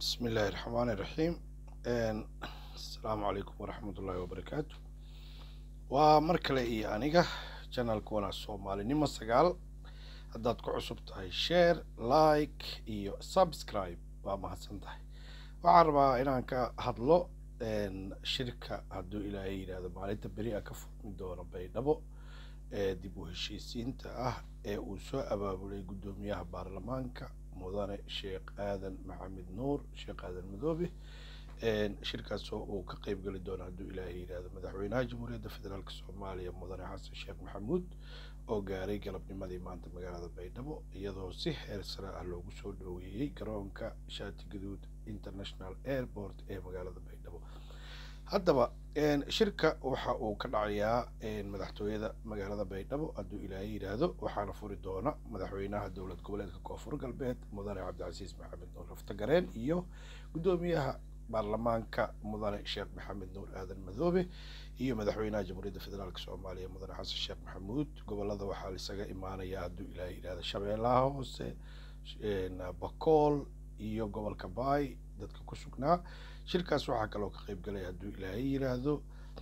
بسم الله الرحمن الرحيم. السلام عليكم ورحمة الله وبركاته. ومركلة إيه أنيقة channel كونا الصومالي نما سجال هداد كعصب تاي شير لايك إيو سبسكرايب وما هسنتاي وعربا إنان كهدلو شركة هدو إلى إيه هذا ماليتا بريئة كفر من دورة بيدبو ديبو هشيسينتا uu soo abaabulay gudoomiyaha baarlamaanka mudane sheekh aadan maxamed nuur sheekh aadan madoobe shirkaas oo uu ka qayb gali doono hadduu ilaahay yiraahdo madaxweynaha jamhuuriyadda federaalk soomaaliya mudane xasan sheekh maxamuud oo gaaray galabnimadii maanta magaalada baydhabo iyadoo si heer sare ah loogu soo dhoweeyey garoonka shaati gaduud international airport ee magaalada baydhabo. haddaba shirka waxa uu ka dhacayaa madaxtooyada magaalada baydhabo hadduu ilaahay yiraahdo waxaana furi doona madaxweynaha dowlad goboleedka koonfur galbeed mudane cabdicasiis maxamed nuur raftagareen iyo gudoomiyaha baarlamaanka mudane sheekh maxamed nuur aadan madoobe iyo madaxweynaha jamhuuriyadda federaalk soomaaliya mudane xasan sheekh maxamuud. gobolada waxaa lisaga imaanaya hadduu ilaahay yiraahdo shabeellaha hoose, bakool iyo gobolka baay dadka ku sugnaa. shirkaas waxaa kaloo ka qayb galay hadduu ilaahay yiraahdo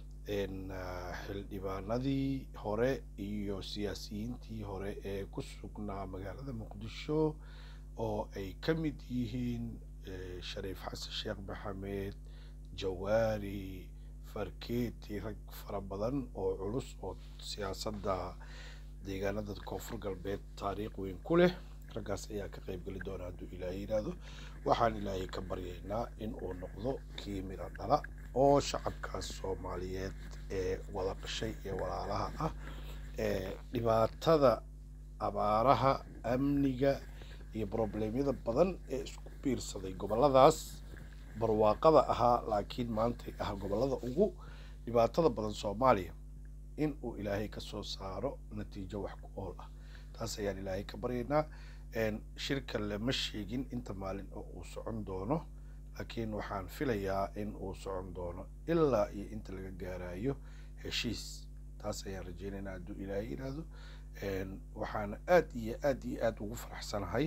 xildhibaanadii hore iyo siyaasiyiintii hore ee ku sugnaa magaalada muqdisho oo ay ka mid yihiin shariif xasan sheekh maxamed, jawaari, farkeeti, rag fara badan oo culus oo siyaasadda deegaanada koonfur galbeed taariikh weyn ku leh. raggaas ayaa ka qayb gali doona hadduu ilaahay yiraahdo. waxaan ilaahay ka baryaynaa in uu noqdo kii mira dhala oo shacabkaas soomaaliyeed ee wada dhashay ee walaalaha ah ee dhibaatada abaaraha, amniga iyo problemyada badan ee isku biirsaday goboladaas barwaaqada ahaa laakiin maantay ah gobolada ugu dhibaatada badan Soomaaliya in uu ilaahay ka soo saaro natiijo wax ku ool ah. taas ayaan ilaahay ka baryaynaa. shirka lama sheegin inta maalin oo uu socon doono laakiin waxaan filayaa in uu socon doono ilaa iyo inta laga gaarayo heshiis. taas ayaan rajaynaynaa hadduu ilaahay yiraahdo. waxaan aad ugu faraxsanahay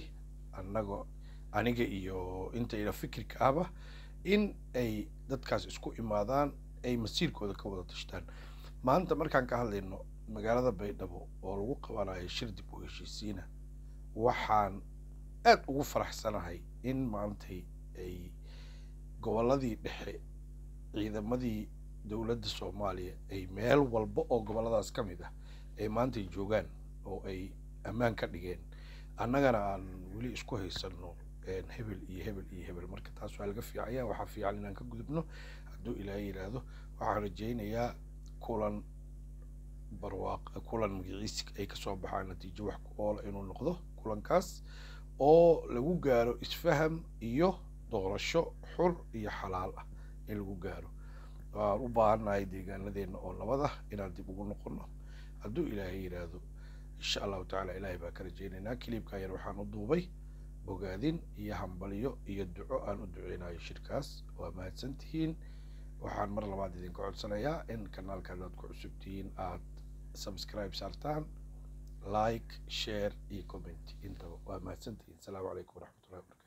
aniga iyo inta ila fikirka ahba in ay dadkaas isku imaadaan ay masiirkooda ka wada tashtaan. maanta markaan ka hadlayno magaalada baydhabo oo lagu qabanayo shir dib u heshiisiina waxaan aad ugu faraxsanahay in maantay ay goboladii dhexe ciidamadii dowladda Soomaaliya ay meel walba oo goboladaas ka mid ah ay maantay joogaan oo ay ammaan ka dhigeen annagana aan weli isku haysano hebel iyo hebel. marka taas waa laga fiicaya. waxaa fiican inaan ka gudubno hadduu ilaahay yiraahdo. waxaan rajaynayaa kulan magaciisa ay ka soo baxaan natiijo wax ku ool inuu noqdo kulankaas oo lagu gaaro isfaham iyo doorasho xur iyo xalaal ah in lagu gaaro. waan u baahanahay deegaanadeena oo nabad ah inaan dib ugu noqono hadduu ilaahay yiraahdo. insha allahu tacaala ilaahay baa ka rajaynaynaa. kilibka yar waxaan u duubay bogaadin iyo hambalyo iyo duco aan u duceynayo shirkaas. waa mahadsantihiin. waxaan mar labaad idinka codsanayaa in kanaalka aad ku cusub tihiin aad subscribe saartaan, like, share iyo comment intaba. waa mahadsantihiin. asalaamu calaykum waraxmatullahi wabarakatu.